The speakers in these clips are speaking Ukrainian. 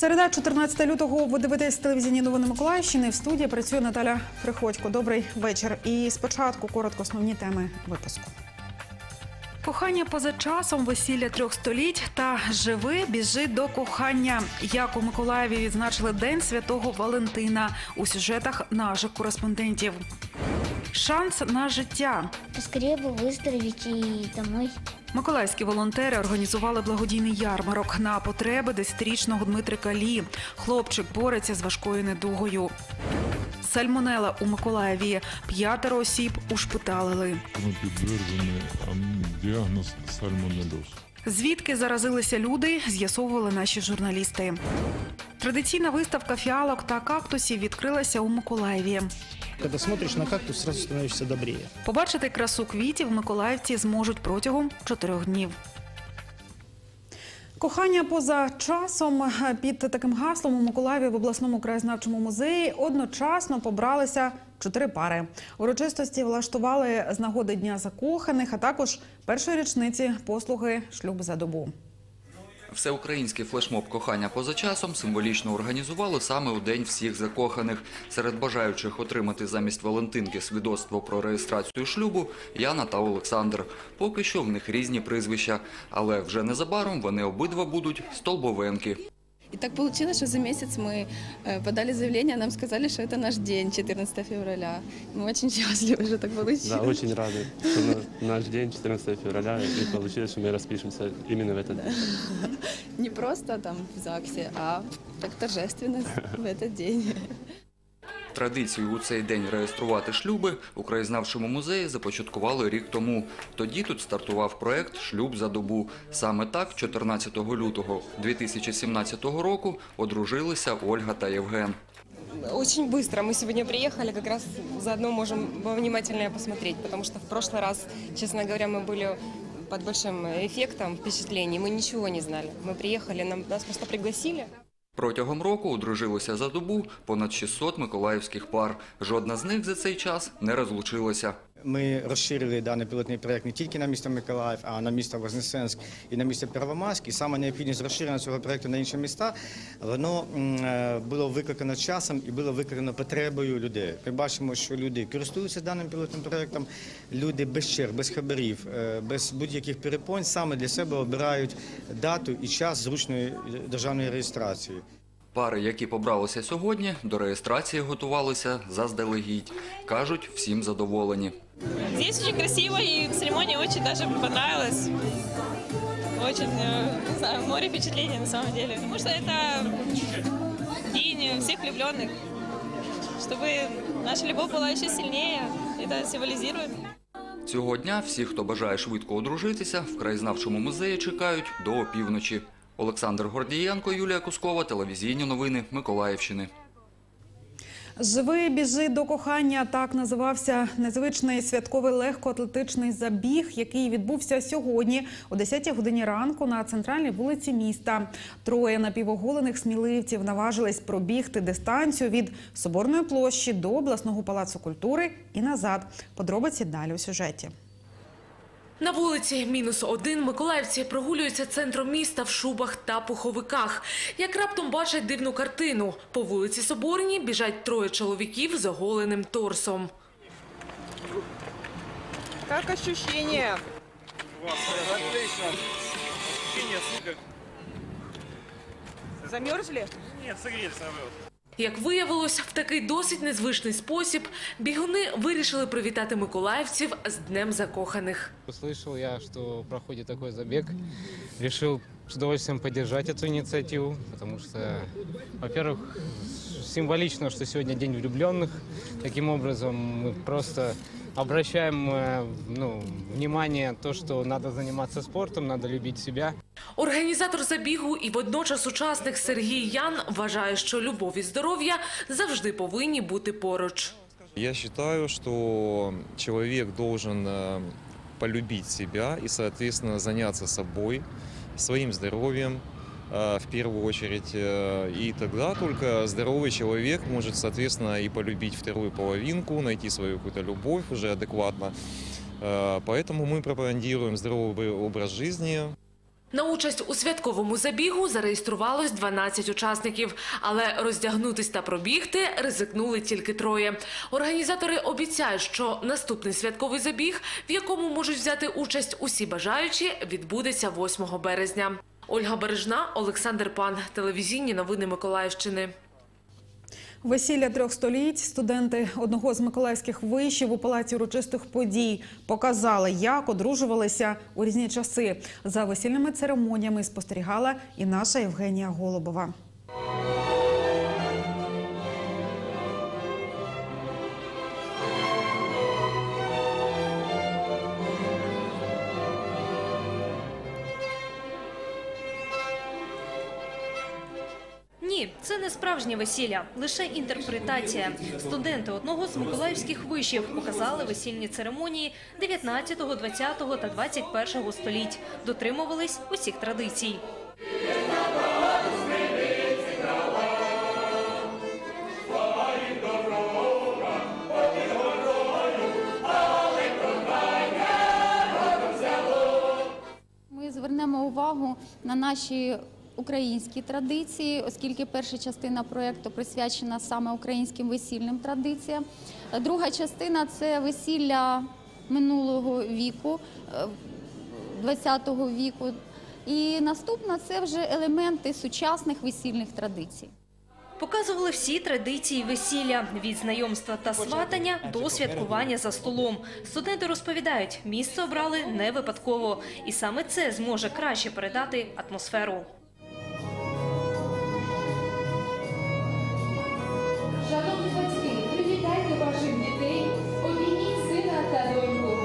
Середа, 14 лютого, ви дивитесь телевізійні новини Миколаївщини. В студії працює Наталя Приходько. Добрий вечір. І спочатку коротко основні теми випуску. Кохання поза часом, весілля 3 століть та «Живи, біжи до кохання». Як у Миколаєві відзначили День Святого Валентина у сюжетах наших кореспондентів. Шанс на життя. Поскорее бы выздороветь и домой. Миколаївські волонтери організували благодійний ярмарок на потреби 10-річного Дмитрика Лі. Хлопчик бореться з важкою недугою. Сальмонела у Миколаєві. 5 осіб ушпиталили. Ми підтверджені діагноз сальмонельоз. Звідки заразилися люди, з'ясовували наші журналісти. Традиційна виставка фіалок та кактусів відкрилася у Миколаєві. Коли смотриш на кактус, одразу становишся добріше. Побачити красу квітів миколаївці зможуть протягом 4 днів. Кохання поза часом. Під таким гаслом у Миколаєві в обласному краєзнавчому музеї одночасно побралися 4 пари. Урочистості влаштували з нагоди Дня закоханих, а також першої річниці послуги «Шлюб за добу». Всеукраїнський флешмоб «Кохання поза часом» символічно організували саме у День всіх закоханих. Серед бажаючих отримати замість Валентинки свідоцтво про реєстрацію шлюбу – Яна та Олександр. Поки що в них різні прізвища, але вже незабаром вони обидва будуть Столбовенки. И так получилось, что за месяц мы подали заявление, нам сказали, что это наш день, 14 февраля. Мы очень счастливы, что так получилось. Да, очень рады, что наш день, 14 февраля, и получилось, что мы распишемся именно в этот день. Не просто там в ЗАГСе, а так торжественно в этот день. Традицію у цей день реєструвати шлюби у краєзнавчому музеї започаткували рік тому. Тоді тут стартував проект «Шлюб за добу». Саме так 14 лютого 2017 року одружилися Ольга та Євген. Очень быстро. Мы сегодня приехали, как раз заодно можем внимательнее посмотреть, потому что в прошлый раз, честно говоря, мы были под большим эффектом впечатлений, мы ничего не знали. Мы приехали, нас просто пригласили. Протягом року одружилося за добу понад 600 миколаївських пар. Жодна з них за цей час не розлучилася. Ми розширили даний пілотний проєкт не тільки на місто Миколаїв, а на місто Вознесенськ і на місто Первомайськ. І саме необхідність розширення цього проєкту на інші міста, воно було викликано часом і було викликано потребою людей. Ми бачимо, що люди користуються даним пілотним проєктом, люди без черг, без хабарів, без будь-яких перепонь саме для себе обирають дату і час зручної державної реєстрації. Пари, які побралися сьогодні, до реєстрації готувалися заздалегідь. Кажуть, всім задоволені. Здесь очень красиво, и церемония очень даже понравилась. Очень, не знаю, море впечатлений на самом деле. Потому что это день всех влюбленных. Чтобы наша любовь была еще сильнее, это символизирует. Цього дня всі, хто бажає швидко одружитися, в краєзнавчому музеї чекають до опівночі. Олександр Гордієнко, Юлія Кускова, телевізійні новини Миколаївщини. «Живи, біжи до кохання» – так називався незвичний святковий легкоатлетичний забіг, який відбувся сьогодні о 10-й годині ранку на центральній вулиці міста. 3 напівоголених сміливців наважились пробігти дистанцію від Соборної площі до обласного палацу культури і назад. Подробиці далі у сюжеті. На вулиці -1 миколаївці прогулюються центром міста в шубах та пуховиках. Як раптом бачать дивну картину. По вулиці Соборній біжать 3 чоловіків з оголеним торсом. Как ощущение? Отлично. Ощущение супер. Замерзли? Нет, согрелись наоборот. Як виявилось, в такий досить незвичний спосіб бігуни вирішили привітати миколаївців з Днем закоханих. Услышал я, что проходит такой забег, решил с удовольствием поддержать эту инициативу, потому что, во-первых, символично, что сегодня День влюбленных. Таким образом, мы просто обращаем внимание на то, что надо заниматься спортом, надо любить себя. Організатор забігу і водночас учасник Сергій Ян вважає, що любов і здоров'я завжди повинні бути поруч. Я считаю, что человек должен полюбить себя и, соответственно, заняться собой, своим здоровьем в первую очередь. И тогда только здоровый человек может, соответственно, и полюбить вторую половинку, найти свою какую-то любовь уже адекватно. Поэтому мы пропагандируем здоровый образ жизни. На участь у святковому забігу зареєструвалось 12 учасників, але роздягнутись та пробігти ризикнули тільки 3. Організатори обіцяють, що наступний святковий забіг, в якому можуть взяти участь усі бажаючі, відбудеться 8 березня. Ольга Бережна, Олександр Пан. Телевізійні новини Миколаївщини. Весілля 3 століть. Студенти одного з миколаївських вишів у Палаці урочистих подій показали, як одружувалися у різні часи. За весільними церемоніями спостерігала і наша Євгенія Голубова. Ні, це не справжнє весілля, лише інтерпретація. Студенти одного з миколаївських вишів показали весільні церемонії 19, 20 та 21 століть. Дотримувались усіх традицій. Ми звернемо увагу на наші українські традиції, оскільки перша частина проєкту присвячена саме українським весільним традиціям. Друга частина – це весілля минулого віку, 20-го віку. І наступна – це вже елементи сучасних весільних традицій. Показували всі традиції весілля – від знайомства та сватання до святкування за столом. Студенти розповідають, місце обрали не випадково. І саме це зможе краще передати атмосферу. Шановні батьки, привітайте ваших дітей, обійміть сина та доньку.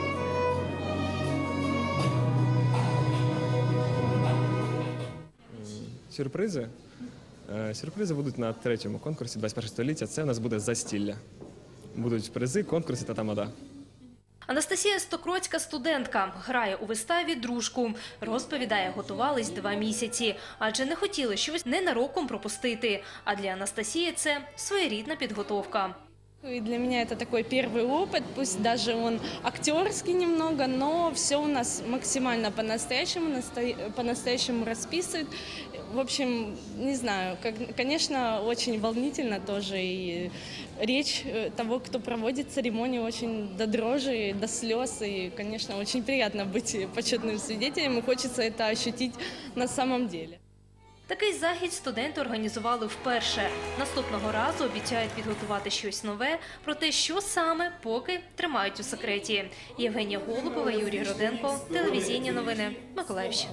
Сюрпризи? Сюрпризи будуть на 3-му конкурсі 21 століття. Це у нас буде застілля. Будуть призи, конкурси та тамада. Анастасія Стокроцька – студентка. Грає у виставі «Дружку». Розповідає, готувались 2 місяці. Адже не хотіли щось ненароком пропустити. А для Анастасії це своєрідна підготовка. И для меня это такой первый опыт, пусть даже он актерский немного, но все у нас максимально по-настоящему расписывают. В общем, не знаю, конечно, очень волнительно тоже, и речь того, кто проводит церемонию, очень до дрожи, до слез, и, конечно, очень приятно быть почетным свидетелем, и хочется это ощутить на самом деле. Такий захід студенти організували вперше. Наступного разу обіцяють підготувати щось нове, проте що саме, поки тримають у секреті. Євгенія Голубова, Юрій Роденко, телевізійні новини Миколаївщини.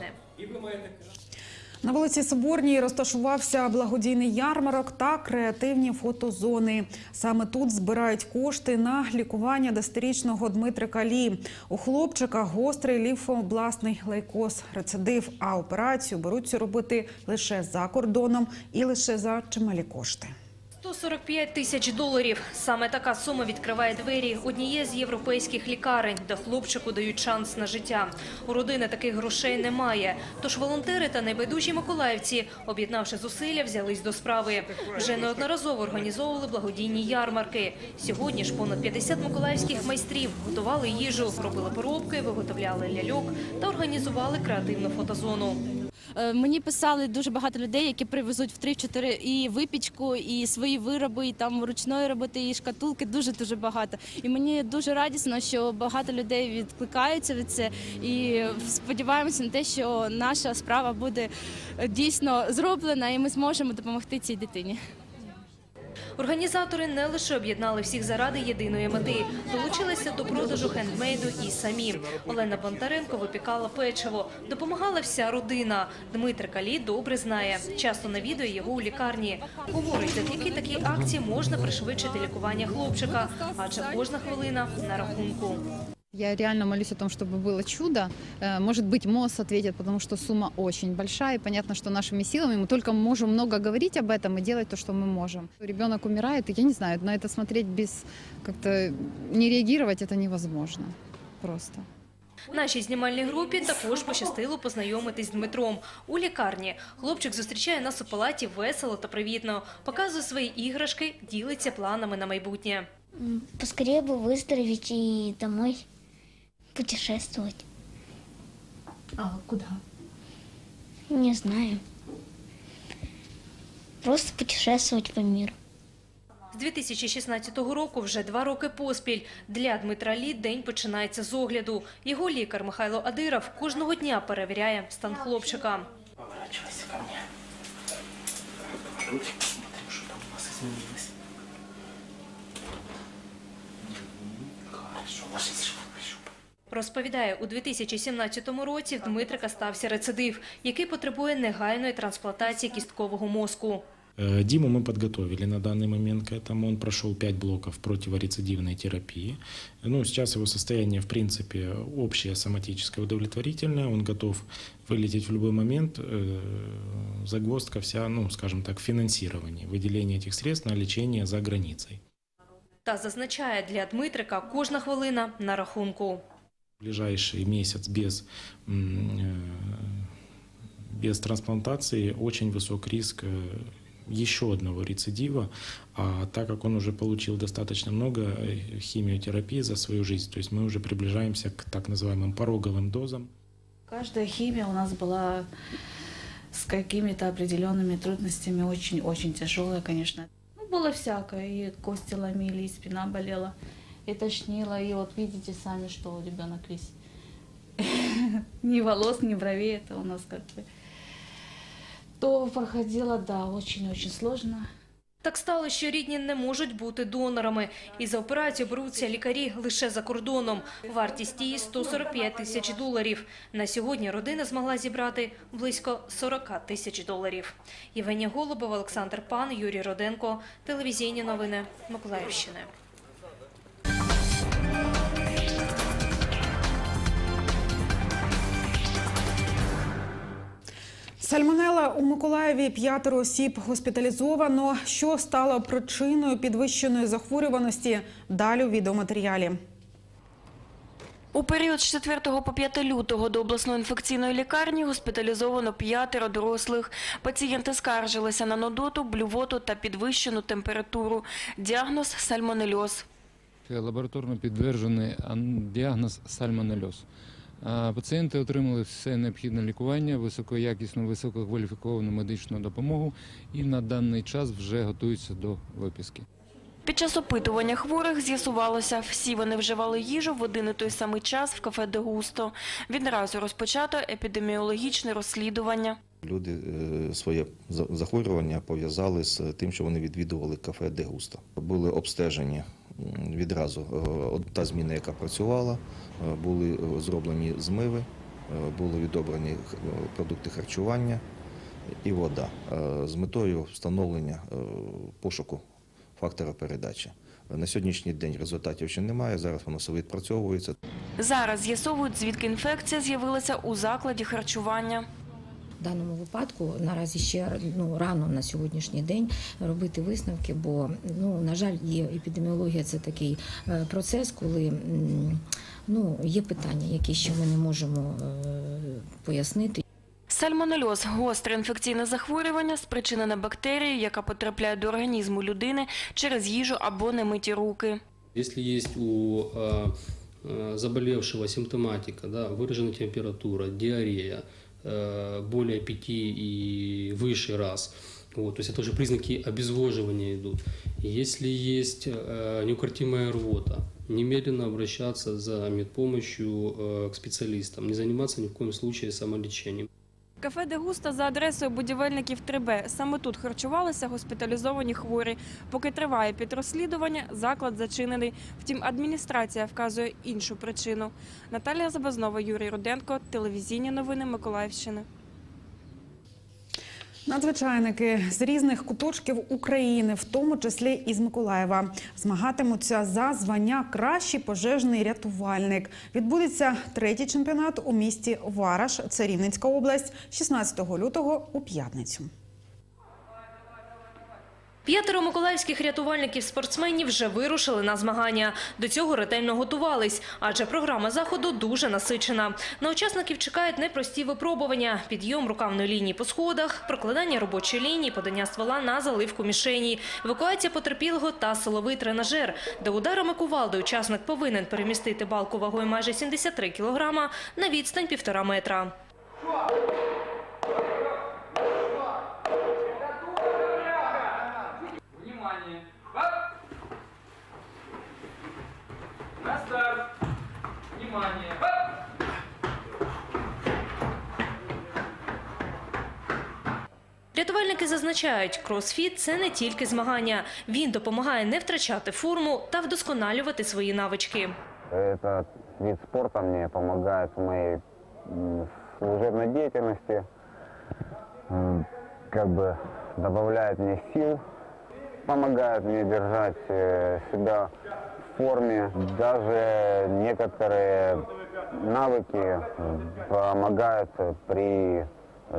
На вулиці Соборній розташувався благодійний ярмарок та креативні фотозони. Саме тут збирають кошти на лікування 10-річного Дмитрика Лі. У хлопчика гострий лімфообласний лейкоз, рецидив, а операцію беруться робити лише за кордоном і лише за чималі кошти. $145 тисяч. Саме така сума відкриває двері однієї з європейських лікарень, де хлопчику дають шанс на життя. У родини таких грошей немає. Тож волонтери та небайдужі миколаївці, об'єднавши зусилля, взялись до справи. Вже неодноразово організовували благодійні ярмарки. Сьогодні ж понад 50 миколаївських майстрів готували їжу, робили поробки, виготовляли ляльок та організували креативну фотозону. Мені писали дуже багато людей, які привезуть в 3-4 і випічку, і свої вироби, і там ручної роботи, і шкатулки, дуже-дуже багато. І мені дуже радісно, що багато людей відкликаються від це, і сподіваємося на те, що наша справа буде дійсно зроблена, і ми зможемо допомогти цій дитині. Організатори не лише об'єднали всіх заради єдиної мети. Долучилися до продажу хендмейду і самі. Олена Бондаренко випікала печиво. Допомагала вся родина. Дмитрика Лі добре знає. Часто навідує його у лікарні. Говорить, завдяки такій акції можна пришвидшити лікування хлопчика, адже кожна хвилина на рахунку. Я реально молюсь о том, чтобы было чудо. Может быть, МОЗ ответит, потому что сумма очень большая. И понятно, что нашими силами мы только можем много говорить об этом и делать то, что мы можем. Ребенок умирает, и я не знаю, на это смотреть без как-то не реагировать, это невозможно. Просто. Нашій знімальній групі також пощастило познайомитись з Дмитром. У лікарні хлопчик зустрічає нас у палаті весело та привітно. Показує свої іграшки, ділиться планами на майбутнє. Поскорее бы выздороветь и домой путешествовать. А куда? Не знаю. Просто путешествовать по миру. З 2016 року вже 2 роки поспіль. Для Дмитра Лі день починається з огляду. Його лікар Михайло Адиров кожного дня перевіряє стан хлопчика. Поворачивайся ко мне. Ручки, посмотрим, что там у нас изменилось. Хорошо, ложись. Розповідає, у 2017 році в Дмитрика стався рецидив, який потребує негайної трансплантації кісткового мозку. Диму мы подготовили на данный момент к этому. Он прошел 5 блоков противорецидивной терапии. Сейчас его состояние, в принципе, общее, соматическое, удовлетворительное. Он готов вылететь в любой момент. Загвоздка вся, скажем так, в финансировании, выделение этих средств на лечение за границей. Та зазначає, для Дмитрика кожна хвилина на рахунку. В ближайший месяц без трансплантации очень высок риск еще одного рецидива, а так как он уже получил достаточно много химиотерапии за свою жизнь, то есть мы уже приближаемся к так называемым пороговым дозам. Каждая химия у нас была с какими-то определенными трудностями, очень-очень тяжелая, конечно. Было всякое, и кости ломили, и спина болела, и тошнило, и вот видите сами, что ребенок весь. Ни волос, ни бровей, это у нас как бы... То проходило, да, очень-очень сложно. Так стало, що рідні не можуть бути донорами. І за операцію беруться лікарі лише за кордоном. Вартість її – $145 тисяч. На сьогодні родина змогла зібрати близько $40 тисяч. Євгенія Голубова, Олександр Пан, Юрій Роденко. Телевізійні новини Миколаївщини. Сальмонелла у Миколаєві, 5 осіб госпіталізовано. Що стало причиною підвищеної захворюваності? Далі у відеоматеріалі. У період з 4 по 5 лютого до обласної інфекційної лікарні госпіталізовано 5 дорослих. Пацієнти скаржилися на нудоту, блювоту та підвищену температуру. Діагноз – сальмонельоз. Лабораторно підтверджений діагноз сальмонельоз. Пацієнти отримали все необхідне лікування, високоякісну, висококваліфіковану медичну допомогу і на даний час вже готуються до виписки. Під час опитування хворих з'ясувалося, всі вони вживали їжу в один і той самий час в кафе «Де Густо». Відразу розпочато епідеміологічне розслідування. Люди своє захворювання пов'язали з тим, що вони відвідували кафе «Де Густо». Були обстежені відразу та зміна, яка працювала, були зроблені змиви, були відобрані продукти харчування і вода з метою встановлення пошуку фактора передачі. На сьогоднішній день результатів ще немає, зараз воно все відпрацьовується. Зараз з'ясовують, звідки інфекція з'явилася у закладі харчування. В даному випадку наразі ще рано на сьогоднішній день робити висновки, бо, на жаль, епідеміологія – це такий процес, коли є питання, які ще ми не можемо пояснити. Сальмонельоз – гостре інфекційне захворювання, спричинене бактерією, яка потрапляє до організму людини через їжу або немиті руки. Якщо є у заболевшего симптоматика, выраженная температура, диарея, более 5 и выше раз. То есть это уже признаки обезвоживания идут. Если есть неукротимая рвота, немедленно обращаться за медпомощью к специалистам, не заниматься ни в коем случае самолечением. Кафе «Де Густо» за адресою Будівельників 3Б. Саме тут харчувалися госпіталізовані хворі. Поки триває підрозслідування, заклад зачинений. Втім, адміністрація вказує іншу причину. Наталія Забазнова, Юрій Руденко. Телевізійні новини Миколаївщини. Надзвичайники з різних куточків України, в тому числі і з Миколаєва, змагатимуться за звання «Кращий пожежний рятувальник». Відбудеться 3-й чемпіонат у місті Вараш, це Рівненська область, 16 лютого у п'ятницю. 5 миколаївських рятувальників-спортсменів вже вирушили на змагання. До цього ретельно готувались, адже програма заходу дуже насичена. На учасників чекають непрості випробування – підйом рукавної лінії по сходах, прокладання робочої лінії, подання ствола на заливку мішені, евакуація потерпілого та силовий тренажер, де ударами кувалди учасник повинен перемістити балку вагою майже 73 кілограма на відстань 1,5 метра. Рятувальники зазначають, кросфіт – це не тільки змагання. Він допомагає не втрачати форму та вдосконалювати свої навички. Этот вид спорта мне помогает в моей служебной деятельности, как бы добавляет мне сил, помогает мне держать себя в форме. Даже некоторые навыки помогают при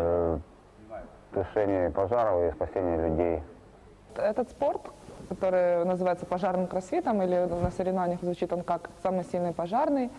тушении пожаров и спасении людей. Этот спорт, который называется пожарным кроссфитом, или на соревнованиях звучит он как «самый сильный пожарный»,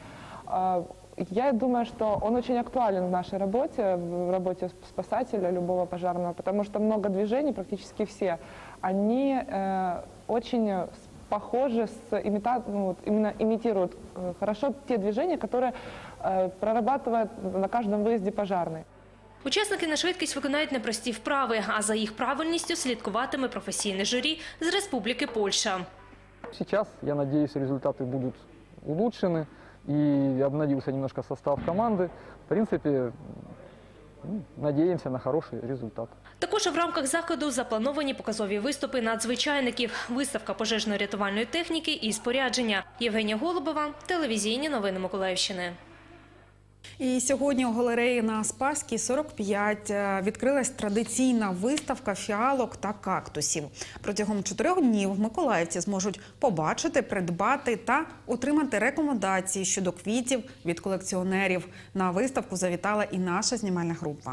я думаю, что он очень актуален в нашей работе, в работе спасателя, любого пожарного, потому что много движений, практически все, они очень похожи, именно имитируют хорошо те движения, которые прорабатывает на каждом выезде пожарный. Учасники на швидкість виконають непрості вправи, а за їх правильністю слідкуватиме професійне журі з Республіки Польща. Сейчас, я надеюсь, результаты будут улучшены, и обновился немножко состав команды. В принципе, надеемся на хороший результат. Також в рамках заходу заплановані показові виступи надзвичайників, виставка пожежно-рятувальної техніки і спорядження. Євгенія Голубова, телевізійні новини Миколаївщини. І сьогодні у галереї на Спаській, 45, відкрилась традиційна виставка фіалок та кактусів. Протягом 4 днів миколаївці зможуть побачити, придбати та отримати рекомендації щодо квітів від колекціонерів. На виставку завітала і наша знімальна група.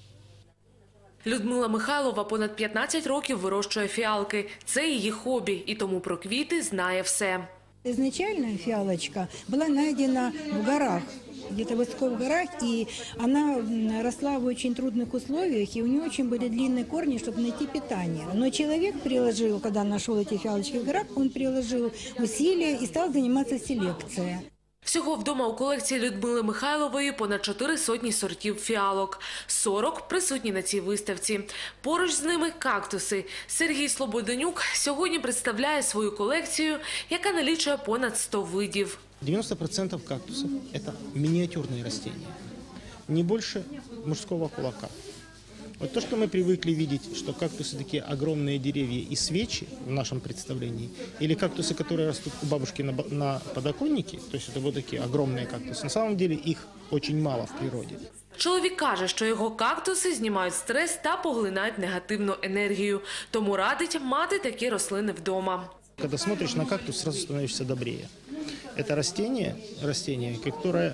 Людмила Михайлова понад 15 років вирощує фіалки. Це її хобі, і тому про квіти знає все. Изначально фиалочка была найдена в горах, где-то высоко в горах, и она росла в очень трудных условиях, и у нее очень были длинные корни, чтобы найти питание. Но человек приложил, когда нашел эти фиалочки в горах, он приложил усилия и стал заниматься селекцией. Всього вдома у колекції Людмили Михайлової понад 400 сортів фіалок. 40 присутні на цій виставці. Поруч з ними кактуси. Сергій Слободенюк сьогодні представляє свою колекцію, яка налічує понад 100 видів. 90% кактусов – это миниатюрные растения, не больше мужского кулака. Вот то, что мы привыкли видеть, что кактусы такие огромные деревья и свечи в нашем представлении, или кактусы, которые растут у бабушки на подоконнике, то есть это вот такие огромные кактусы, на самом деле их очень мало в природе. Чоловік каже, що його кактуси знімають стрес та поглинають негативну енергію. Тому радить мати такі рослини вдома. Когда смотришь на кактус, сразу становишься добрее. Это растение, которое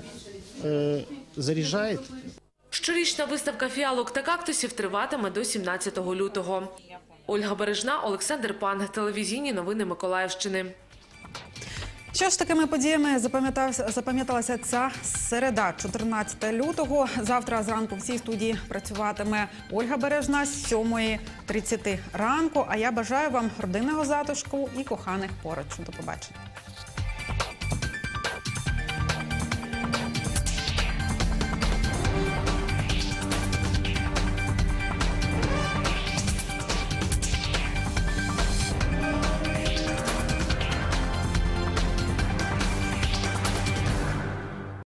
заряжает. Щорічна виставка фіалок та кактусів триватиме до 17 лютого. Ольга Бережна, Олександр Пан, телевізійні новини Миколаївщини. Що ж такими подіями запам'яталася ця середа, 14 лютого. Завтра зранку в цій студії працюватиме Ольга Бережна з 7:30 ранку. А я бажаю вам родинного затишку і коханих поруч. До побачення.